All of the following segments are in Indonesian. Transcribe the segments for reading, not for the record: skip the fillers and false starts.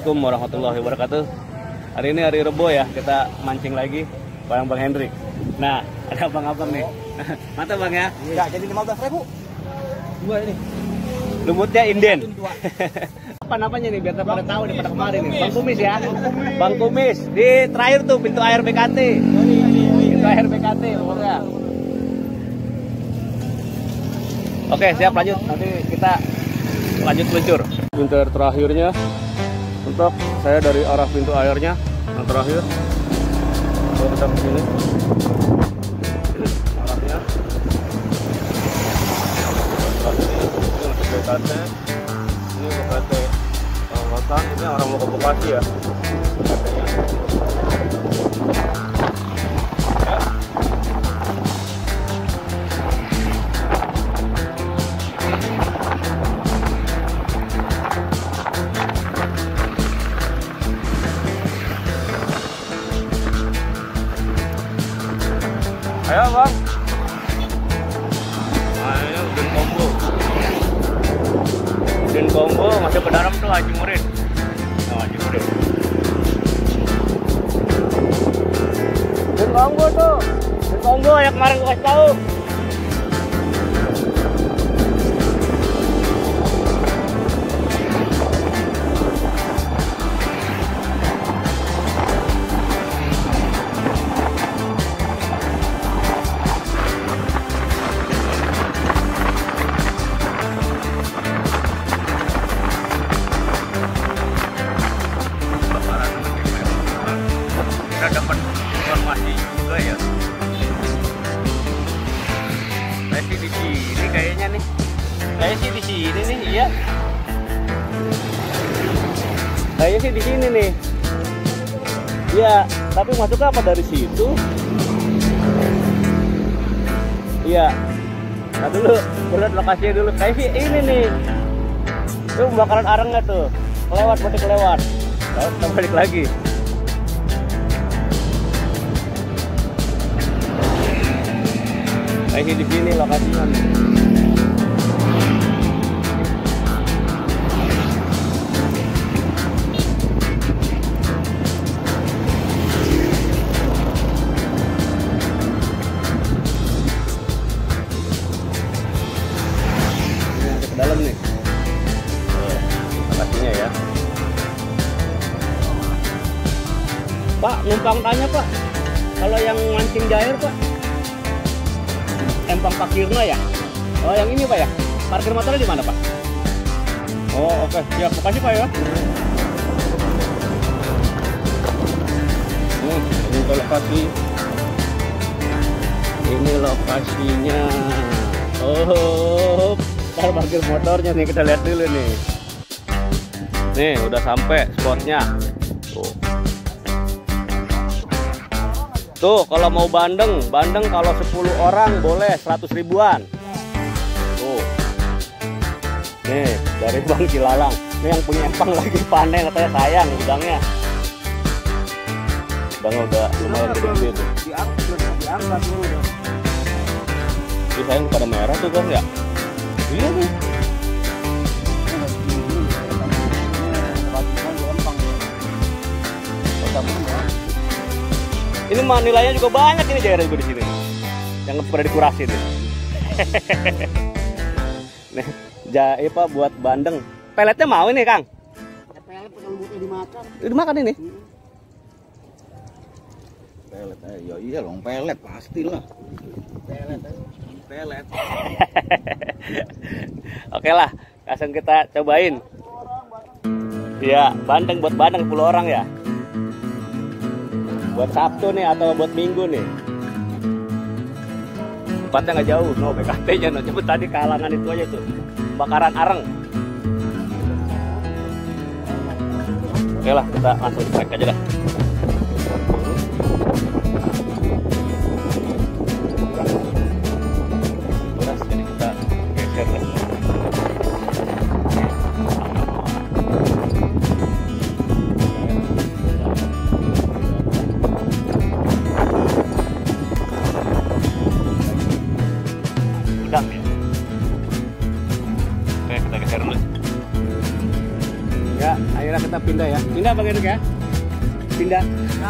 Assalamualaikum warahmatullahi wabarakatuh. Hari ini hari Rebo ya, kita mancing lagi bareng Bang Hendrik. Nah, ada abang-abang nih. Mantap Bang ya? Ya, jadi 15.000. Dua ini. Lumutnya inden. Apa namanya nih biar pada tahu nih pada kemarin nih. Bang Kumis ya. Bang Kumis di terakhir tuh pintu air BKT. Pintu air BKT pokoknya. Oke, siap lanjut. Nanti kita lanjut meluncur. Pintu air terakhirnya. Untuk saya dari arah pintu airnya yang terakhir. Kalau kita ke sini. Ini arahnya. BKT, ini BKT Lautan, ini orang mau ke Bekasi ya. Ayo Bang. Ayo udin combo. Udin combo masih berdaram tuh Haji Murid. Oh, Haji Murid. Udin combo tuh. Udin combo yang kemarin gua kasih tahu. Kita dapat informasi juga ya. Saya sih di sini kayaknya nih. Saya sih di sini nih, iya. Kayaknya sih di sini nih. Iya, tapi masuknya apa dari situ? Iya. Nah dulu, lihat lokasinya dulu. Kayak sih ini nih. Itu pembakaran areng nggak tuh? Kelewat, berarti kelewat. Lalu kita balik lagi. Kayak di sini lokasinya. Ke dalam nih. Lokasinya ya. Pak, numpang tanya Pak. Kalau yang mancing jair Pak, empang parkirnya ya? Oh yang ini Pak ya? Parkir motornya di mana Pak? Oh oke, siap. Makasih Pak ya. Ini lokasi. Ini lokasinya. Oh, ntar parkir motornya nih, kita lihat dulu nih. Nih udah sampai spotnya. Tuh kalau mau bandeng kalau 10 orang boleh 100 ribuan. Tuh. Nih dari Bang Cilalang. Ini yang punya empang lagi panen, katanya sayang udangnya. Udangnya udah lumayan gede tuh. Diangkat dulu dong. Ini sayang pada merah tuh Bang ya. Iya nih. Ini mah nilainya juga banyak ini jair gue di sini. Yang pernah dikurasin nih. Nih, jair Pak buat bandeng. Peletnya mau ini, Kang? Pelet lumutnya dimakan. Dimakan ini? Pelet ya iya dong, pelet pastilah. Pelet. Oke lah, langsung kita cobain. Iya, bandeng buat bandeng 10 orang ya. Buat Sabtu nih atau buat Minggu nih. Tempatnya nggak jauh, no BKT-nya, no. Coba tadi kalangan itu aja tuh, bakaran areng. Oke lah, kita langsung cek aja dah. Beras, jadi kita geser deh. Udang ya. Oke, kita geser dulu. Ya, akhirnya kita pindah ya. Pindah Bang Erik ya. Pindah.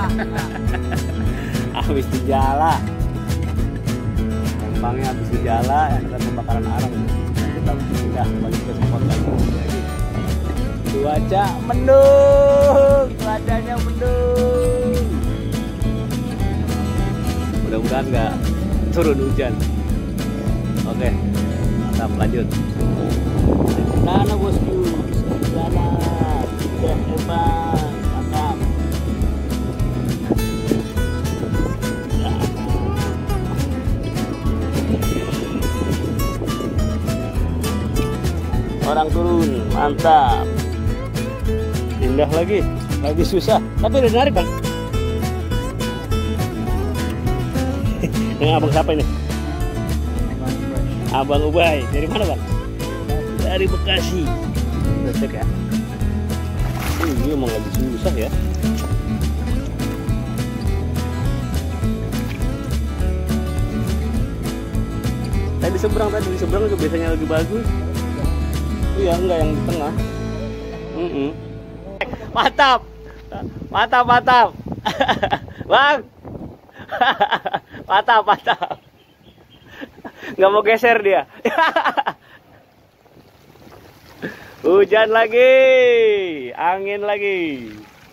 Habis di jala. Empangnya habis di jala, ya kita pembakaran arang. Kita pindah balik ke spot lagi. Cuaca mendung, cuacanya mendung. Mudah-mudahan nggak turun hujan. Oke, mantap lanjut. Sana bosku, sana, udah hebat, mantap. Orang turun, mantap. Indah lagi susah, tapi udah narik Bang. Dengan abang siapa ini? Abang Ubay, dari mana Bang? Dari Bekasi. Udah cek ya. Ini emang lagi susah ya. Tadi di seberang juga biasanya lebih bagus. Iya, enggak yang di tengah. Mantap. Bang. Mantap. Nggak mau geser dia. Hujan lagi, angin lagi.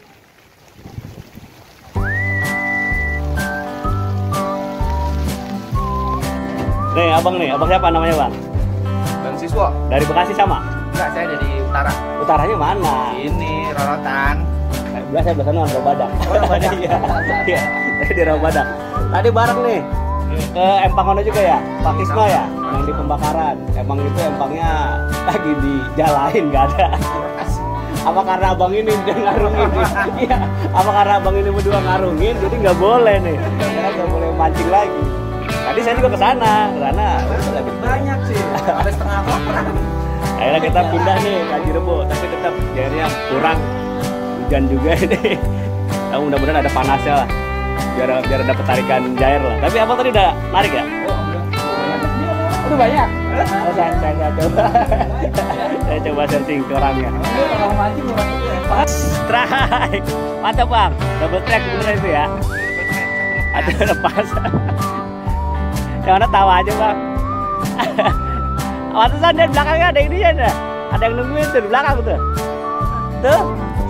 Nih, abang siapa namanya Bang? Bang Siswa. Dari Bekasi sama? Enggak, saya dari utara. Utaranya mana? Ini Rorotan. Saya belah sana Rawabadak. Iya, saya di Rawabadak. Tadi bareng nih ke Empangono juga ya, Pak Kisma ya, yang di pembakaran. Emang itu empangnya lagi dijalain nggak ada. Apa karena abang ini udah ngarungin? Iya. Apa karena abang ini berdua ngarungin, jadi nggak boleh nih, karena nggak boleh mancing lagi. Tadi saya juga ke sana lagi Banyak sih, ada setengah koper. Akhirnya kita pindah nih ke Haji Rebo, tapi tetap jairnya kurang, hujan juga ini. Nah, mudah-mudahan ada panasnya lah, biar dapat tarikan jair lah. Tapi apa tadi udah narik ya? Oh, enggak. Udah banyak. Oh, saya coba. Saya coba searching ke orangnya. Kalau mancing bukan itu ya. Strike. Mantap Bang. Double track bener itu ya. Ada lepas. Yang mana tawa aja Bang. Pantesan di belakangnya ada ini ya, ada yang nungguin tuh di belakang tuh. Tuh.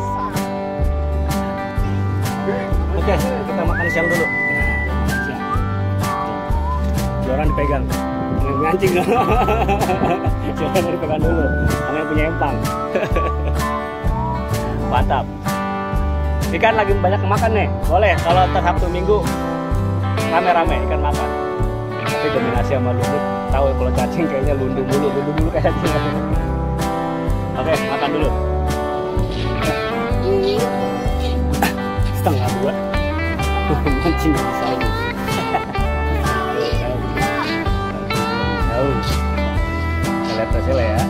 Oke, kita makan siang dulu. Siang. Joran dipegang. Ngancing dong. Joran dipegang dulu. Namanya punya empang. Mantap. Ikan lagi banyak makan nih. Boleh kalau Sabtu Minggu rame-rame ikan makan. Tapi kombinasi sama lunduk. Tahu kalau cacing kayaknya lunduk dulu kayak cacing. Oke, makan dulu. Setengah 2. Mancing di sana. Tahu. Kita lihat hasilnya ya.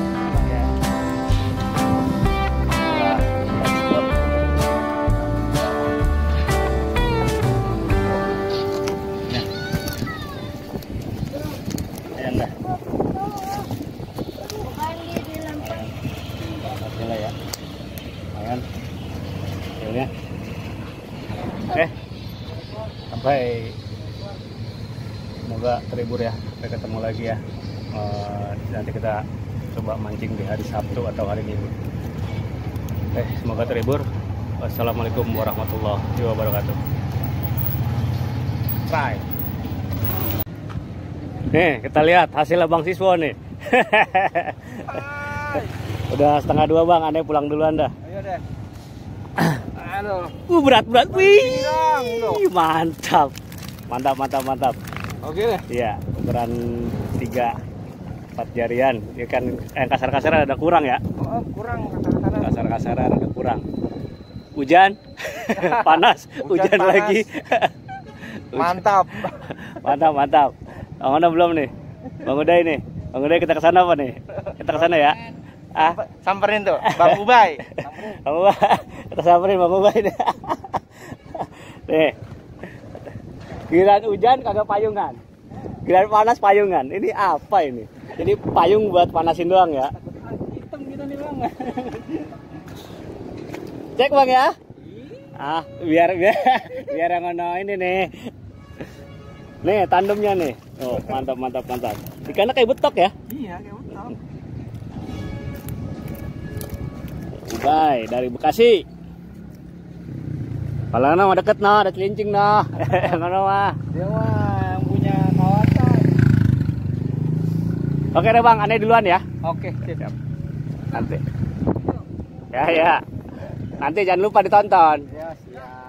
Oke, sampai semoga terhibur ya, sampai ketemu lagi ya. Nanti kita coba mancing di hari Sabtu atau hari Minggu. Oke, semoga terhibur. Wassalamualaikum warahmatullahi wabarakatuh. Try. Nih, kita lihat hasil Abang Siswo nih. Udah setengah 2 Bang, Anda pulang duluan dah. Ayo deh. Aduh. Berat. Wih, mantap. Oke deh. Iya, ukuran 3-4 jarian. Ya kan kasar-kasaran ada kurang ya. Oh, kurang Kasar-kasaran ada kurang. Hujan, panas, hujan panas. lagi. Mantap. Mantap. Mana belum nih? Bang Uday nih. Bang Uday kita ke sana apa nih? Kita ke sana ya. Samperin tuh, Bang Ubay. Bang Ubay. Kita samperin Bang Ubay nih. Nih. Giliran hujan kagak payungan. Giliran panas payungan. Ini apa ini? Jadi payung buat panasin doang ya. Hitam gitu nih Bang. Cek bang ya. Ah, biar yang ngono ini nih. Nih tandemnya nih. Oh mantap. Ikannya kayak betok ya? Iya, kayak betul. Ubay dari Bekasi. Kalau mah deket nah, ada celincing nah. Ngono mah. Dia mah yang punya kawasan. Oke deh bang, aneh duluan ya. Oke, siap. Nanti. Ya. Nanti jangan lupa ditonton. Ya, siap.